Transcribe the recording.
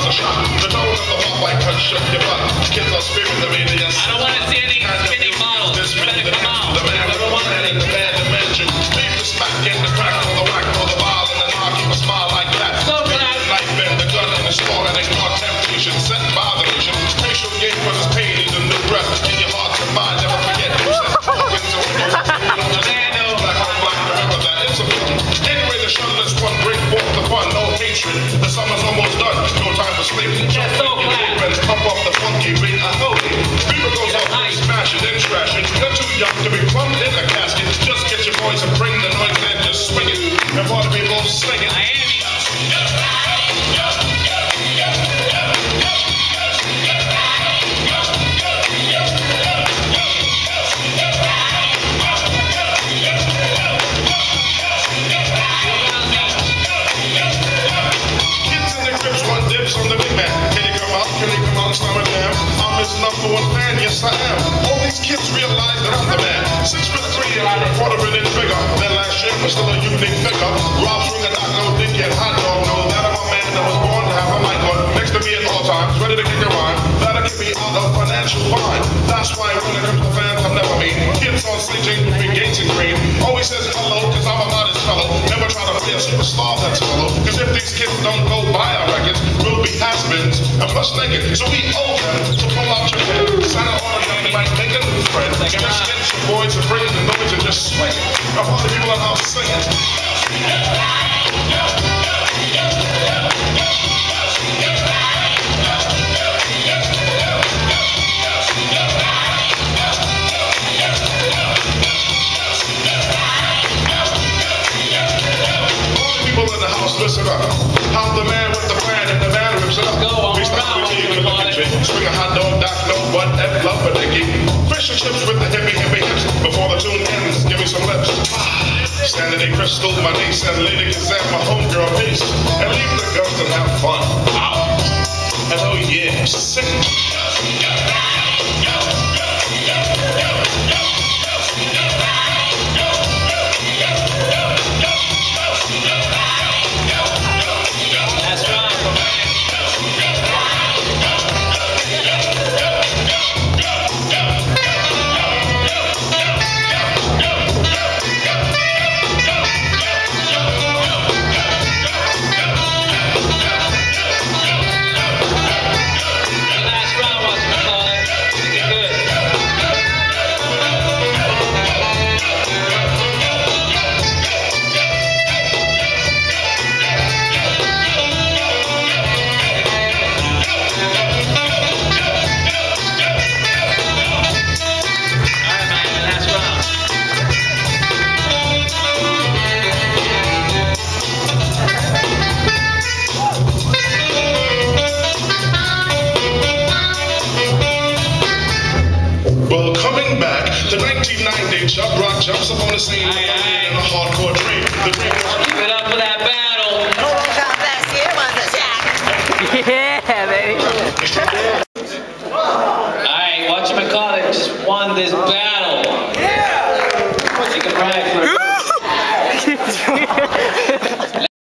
was a shock. The tone of the hot white punch shook your butt. Kids are screaming the media. I don't want to see any skinny models. This man, Better come out. the man, the man, and the man dimension. Leave the smack in the crack or the whack or the vial and the knock. Keep a smile like that. So glad. The knife bend, the gun and the sword and ignore temptation. Set by the nation. Facial game for this pain is a new breath. In your heart and mind, never forget. You said, remember that it's a film. Anyway, the shunless one break forth the fun. No hatred. The summer's almost done. No time for sleeping. Yes, so glad. Friends pump up the funky beat. I hope it. Fever goes up and smash it and trash it. You're too young to be plumbed in a casket. Just get your voice and bring the noise and just swing it. And part of people sing it. On the big man. Can he come out? Can he come out and slam it down? I'm his number one fan, yes I am. All these kids realize that I'm the man. 6'3" and I'm a quarter minute bigger than last year, but still a unique figure. Rob Swing and Doc No Dick and Hot Dog know that I'm a man that was born to have a mic on next to me at all times, ready to kick a rhyme. That'll get me out of financial bind. That's why when it comes to fans, I'm never mean. Kids on stage ain't between Gates and Green. Always says hello, cause I'm a modest fellow. Never try to play a superstar that's fellow. Cause if these kids don't go buy our records, we'll be has-beens and much naked. So we owe them to pull out your head. Sign an autograph, might make a new friend. Just get your boys to bring the noise and just swing it. Of all the people in our house singing. Listen up. I'm the man with the plan and the man rips it up. We stop with you in the kitchen. Swing a hot dog, Doc, no butt, and love a dicky. Fish and chips with the hippie hips. Before the tune ends, give me some lips. Sanity Crystal, my niece, and Lady Gazette, my homegirl piece. And leave the guns and have fun. Ow. And oh yeah, sing. The 1990 Chubb Rock jumps up on the scene with a hardcore dream. Keep it up for that battle. Oh, God bless you, was a jack. Yeah, baby.